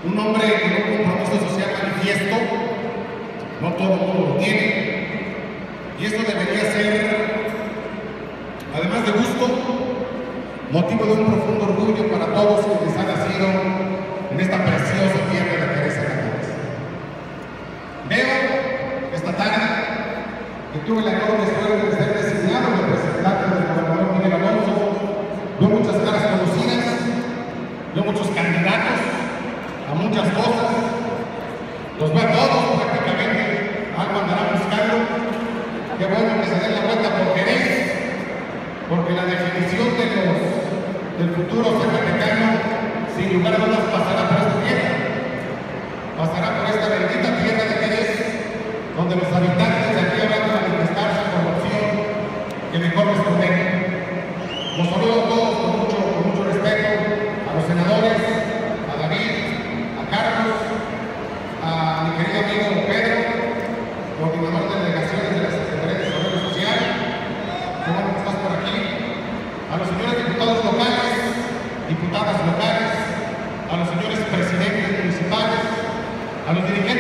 un hombre con un compromiso social manifiesto, no todo el mundo lo tiene, y esto debería ser, además de gusto, motivo de un profundo orgullo para todos quienes han nacido en esta preciosa tierra de Jerez, Zacatecas. Veo esta tarde que tuve la enorme suerte de ser designado representante del gobernador Miguel Alonso. Veo muchas caras conocidas, veo muchos candidatos a muchas cosas, los veo a todos prácticamente, algo andarán buscando. Qué bueno que se den la vuelta por Jerez, porque la definición del futuro zacatecano, sin lugar a dudas, pasará por esta tierra, pasará por esta bendita tierra de Jerez, donde los habitantes de aquí habrán de manifestarse con la opción que mejor les convenga. Los saludo a todos con mucho respeto, a los senadores, a David, a Carlos, a mi querido amigo Pedro, coordinador de delegaciones de la Secretaría de Desarrollo Social. Qué bueno que estás por aquí. A los señores diputados locales, diputadas locales, a los señores presidentes municipales, a los dirigentes